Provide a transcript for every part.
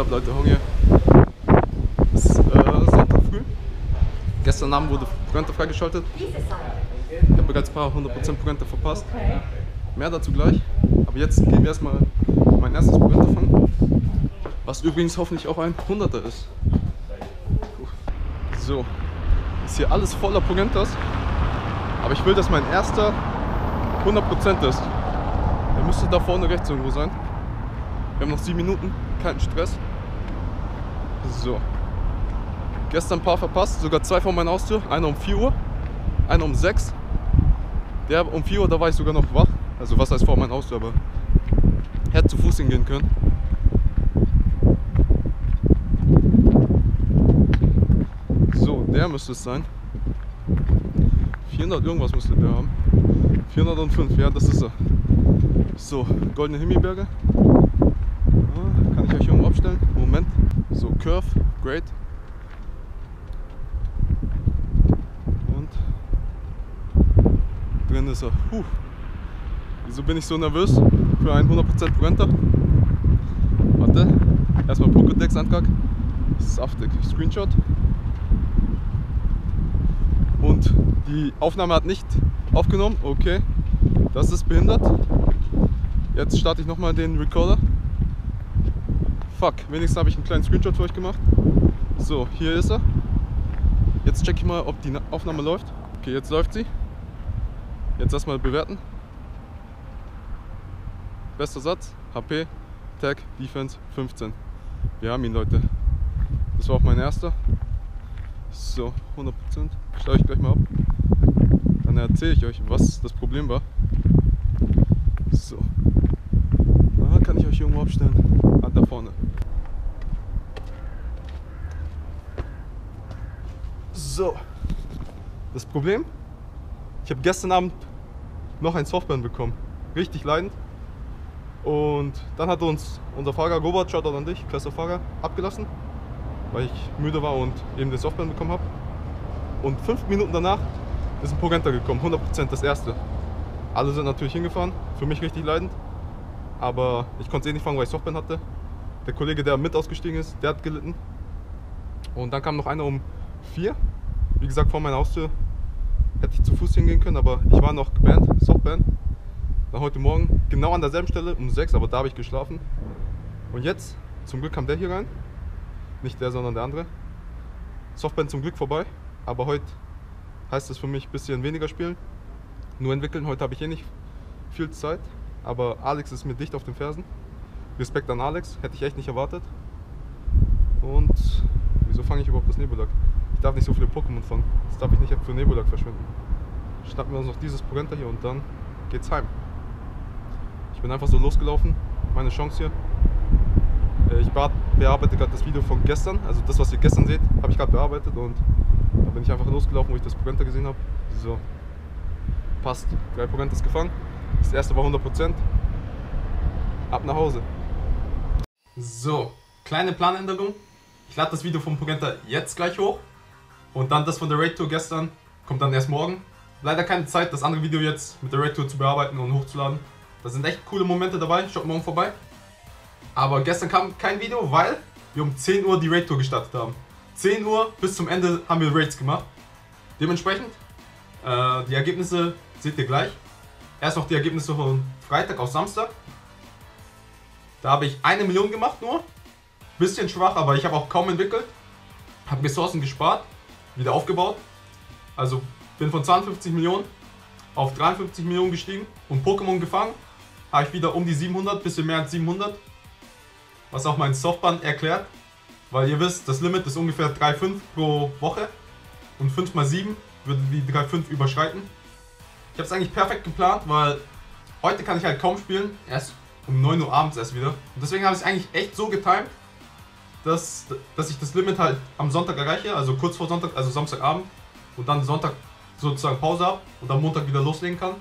ab, Leute? Hunger. Es ist Sonntag früh. Gestern Abend wurde Purenta freigeschaltet. Ich habe bereits ein paar 100% Purenta verpasst. Mehr dazu gleich. Aber jetzt gehen wir erstmal mein erstes Purenta fangen. Was übrigens hoffentlich auch ein 100er ist. So, ist hier alles voller Purentas. Aber ich will, dass mein erster 100% ist. Der müsste da vorne rechts irgendwo sein. Wir haben noch 7 Minuten, keinen Stress. So. Gestern ein paar verpasst, sogar 2 vor meiner Haustür. Einer um 4 Uhr, einer um 6. Der um 4 Uhr, da war ich sogar noch wach. Also was heißt vor meiner Haustür, aber hätte zu Fuß hingehen können. So, der müsste es sein. 400 irgendwas müsste der haben. 405, ja, das ist er. So, goldene Himmelberge. Ah, kann ich euch irgendwo abstellen? Moment. So, Curve, Great. Und drin ist er. Wieso bin ich so nervös für einen 100% Purenta? Warte, erstmal Pokédex-Antrag. Saftig. Screenshot. Und die Aufnahme hat nicht aufgenommen. Okay, das ist behindert. Jetzt starte ich nochmal den Recorder. Fuck, wenigstens habe ich einen kleinen Screenshot für euch gemacht. So, hier ist er. Jetzt check ich mal, ob die Aufnahme läuft. Okay, jetzt läuft sie. Jetzt erstmal bewerten. Bester Satz, HP, Tag, Defense 15. Wir haben ihn, Leute. Das war auch mein erster. So, 100%. Schaue ich gleich mal ab. Dann erzähle ich euch, was das Problem war. So. Da kann ich euch irgendwo abstellen. Ah, da vorne. So. Das Problem? Ich habe gestern Abend noch ein Softband bekommen. Richtig leidend. Und dann hat uns unser Fahrer Robert, Shoutout an dich, klasse Fahrer, abgelassen, weil ich müde war und eben den Softband bekommen habe. Und 5 Minuten danach ist ein Purenta gekommen, 100% das erste. Alle sind natürlich hingefahren, für mich richtig leidend. Aber ich konnte es eh nicht fangen, weil ich Softband hatte. Der Kollege, der mit ausgestiegen ist, der hat gelitten. Und dann kam noch einer um 4. Wie gesagt, vor meiner Haustür hätte ich zu Fuß hingehen können, aber ich war noch gebannt, Softband. Dann heute Morgen, genau an derselben Stelle, um 6, aber da habe ich geschlafen. Und jetzt, zum Glück kam der hier rein. Nicht der, sondern der andere. Softband zum Glück vorbei, aber heute heißt es für mich ein bisschen weniger spielen. Nur entwickeln, heute habe ich eh nicht viel Zeit. Aber Alex ist mir dicht auf den Fersen. Respekt an Alex, hätte ich echt nicht erwartet. Und wieso fange ich überhaupt das Nebulak? Ich darf nicht so viele Pokémon fangen. Das darf ich nicht für Nebulak verschwenden. Schnappen wir uns noch dieses Purenta hier und dann geht's heim. Ich bin einfach so losgelaufen, meine Chance hier. Ich bearbeite gerade das Video von gestern, also das, was ihr gestern seht, habe ich gerade bearbeitet und da bin ich einfach losgelaufen, wo ich das Purenta gesehen habe. So, passt. 3 Purentas gefangen. Das erste war 100%. Ab nach Hause. So, kleine Planänderung. Ich lade das Video vom Purenta jetzt gleich hoch und dann das von der Raid Tour gestern kommt dann erst morgen. Leider keine Zeit, das andere Video jetzt mit der Raid Tour zu bearbeiten und hochzuladen. Da sind echt coole Momente dabei, schaut morgen vorbei. Aber gestern kam kein Video, weil wir um 10 Uhr die Raid Tour gestartet haben. 10 Uhr bis zum Ende haben wir Raids gemacht. Dementsprechend, die Ergebnisse seht ihr gleich. Erst noch die Ergebnisse von Freitag auf Samstag. Da habe ich 1 Million gemacht nur. Bisschen schwach, aber ich habe auch kaum entwickelt. Habe Ressourcen gespart, wieder aufgebaut. Also bin von 52 Millionen auf 53 Millionen gestiegen und Pokémon gefangen. Habe ich wieder um die 700, bisschen mehr als 700. Was auch mein Softband erklärt. Weil ihr wisst, das Limit ist ungefähr 3,5 pro Woche. Und 5 mal 7 würde die 3,5 überschreiten. Ich habe es eigentlich perfekt geplant, weil heute kann ich halt kaum spielen. Erst um 9 Uhr abends erst wieder. Und deswegen habe ich es eigentlich echt so getimt, dass ich das Limit halt am Sonntag erreiche. Also kurz vor Sonntag, also Samstagabend. Und dann Sonntag sozusagen Pause habe und am Montag wieder loslegen kann.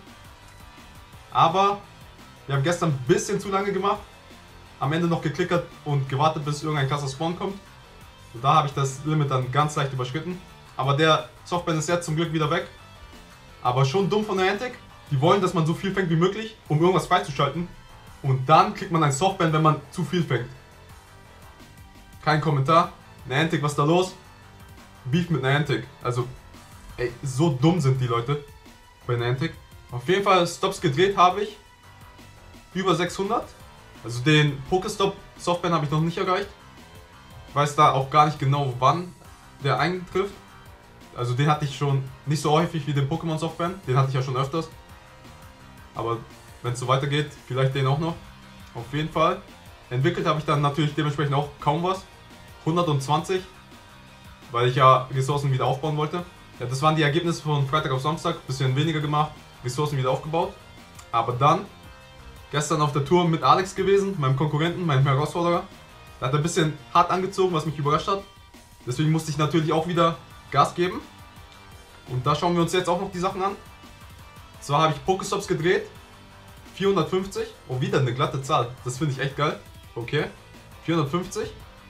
Aber wir haben gestern ein bisschen zu lange gemacht. Am Ende noch geklickert und gewartet, bis irgendein krasser Spawn kommt. Und da habe ich das Limit dann ganz leicht überschritten. Aber der Softband ist jetzt zum Glück wieder weg. Aber schon dumm von Niantic. Die wollen, dass man so viel fängt wie möglich, um irgendwas freizuschalten. Und dann kriegt man ein Softband, wenn man zu viel fängt. Kein Kommentar. Niantic, was ist da los? Beef mit Niantic. Also, ey, so dumm sind die Leute bei Niantic. Auf jeden Fall Stops gedreht habe ich. Über 600. Also den Pokestop Softband habe ich noch nicht erreicht. Ich weiß da auch gar nicht genau, wann der eintrifft. Also den hatte ich schon nicht so häufig wie den Pokémon Softband. Den hatte ich ja schon öfters. Aber wenn es so weitergeht, vielleicht den auch noch. Auf jeden Fall. Entwickelt habe ich dann natürlich dementsprechend auch kaum was. 120. Weil ich ja Ressourcen wieder aufbauen wollte. Ja, das waren die Ergebnisse von Freitag auf Samstag. Bisschen weniger gemacht. Ressourcen wieder aufgebaut. Aber dann gestern auf der Tour mit Alex gewesen, meinem Konkurrenten, meinem Herausforderer. Da hat er ein bisschen hart angezogen, was mich überrascht hat. Deswegen musste ich natürlich auch wieder Gas geben. Und da schauen wir uns jetzt auch noch die Sachen an. Zwar habe ich Pokestops gedreht. 450. Oh, wieder eine glatte Zahl. Das finde ich echt geil. Okay. 450.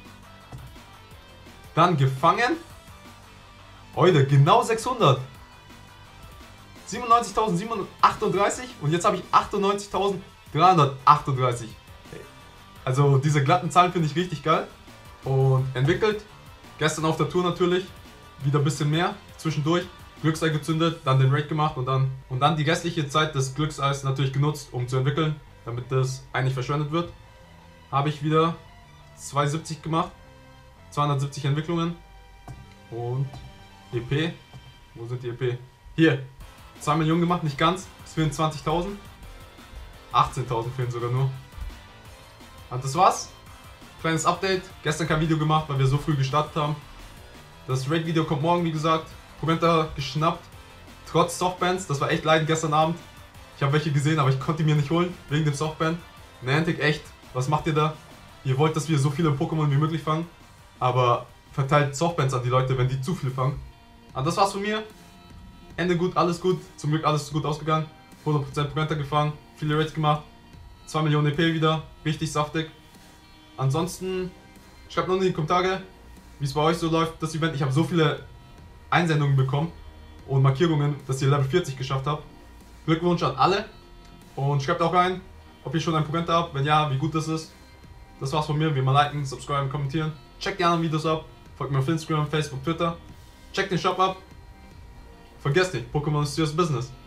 Dann gefangen. Heute genau 600. 97.738 und jetzt habe ich 98.338. Also diese glatten Zahlen finde ich richtig geil. Und entwickelt. Gestern auf der Tour natürlich. Wieder ein bisschen mehr. Zwischendurch. Glücksei gezündet, dann den Raid gemacht und dann die restliche Zeit des Glückseis natürlich genutzt, um zu entwickeln, damit das eigentlich verschwendet wird. Habe ich wieder 270 gemacht. 270 Entwicklungen. Und EP. Wo sind die EP? Hier. 2 Millionen gemacht, nicht ganz. Es fehlen 20.000. 18.000 fehlen sogar nur. Und das war's. Kleines Update. Gestern kein Video gemacht, weil wir so früh gestartet haben. Das Raid-Video kommt morgen, wie gesagt. Promenta geschnappt. Trotz Softbands. Das war echt leidend gestern Abend. Ich habe welche gesehen, aber ich konnte die mir nicht holen. Wegen dem Softband. Niantic, echt. Was macht ihr da? Ihr wollt, dass wir so viele Pokémon wie möglich fangen. Aber verteilt Softbands an die Leute, wenn die zu viel fangen. Und das war's von mir. Ende gut, alles gut. Zum Glück alles gut ausgegangen. 100% Promenta gefangen. Viele Raids gemacht. 2 Millionen EP wieder. Richtig saftig. Ansonsten schreibt nur in die Kommentare, wie es bei euch so läuft, das Event. Ich habe so viele Einsendungen bekommen und Markierungen, dass ihr Level 40 geschafft habt. Glückwunsch an alle. Und schreibt auch rein, ob ihr schon ein Promenta habt. Wenn ja, wie gut das ist. Das war's von mir. Wie immer liken, subscriben, kommentieren. Checkt die anderen Videos ab. Folgt mir auf Instagram, Facebook, Twitter. Checkt den Shop ab. Vergesst nicht, Pokémon ist serious business.